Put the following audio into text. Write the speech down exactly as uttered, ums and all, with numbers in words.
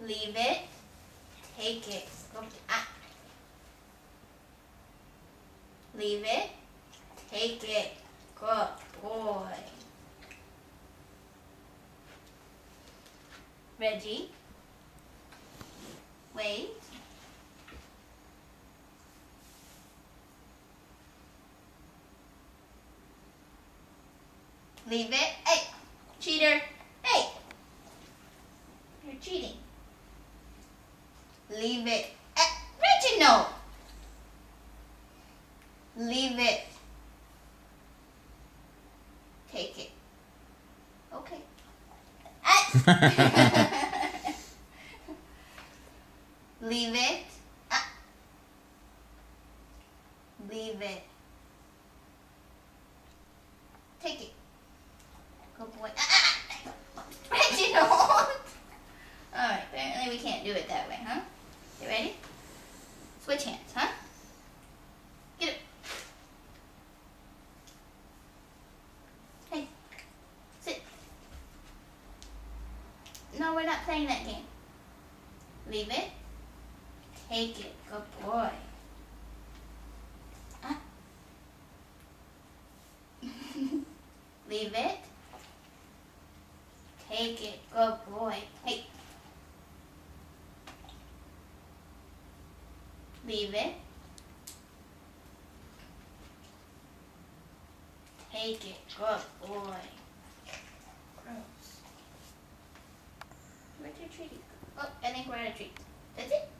Leave it. Take it. Go, ah. Leave it. Take it. Good boy. Reggie. Wait. Leave it. Hey, cheater. Hey. You're cheating. Leave it. Hey, Reginald. Leave it. Take it. Okay. Leave it. Ah. Leave it. Take it. Good boy. Ah, ah. Reginald! Alright, apparently we can't do it that way, huh? You ready? Switch hands, huh? Get it. Hey. Sit. No, we're not playing that game. Leave it. Take it. Good boy. Ah. Leave it. Take it. Good boy. Hey. Leave it. Take it. Good boy. Gross. Where'd your treaties go? Oh, I think we're out of treats. That's it.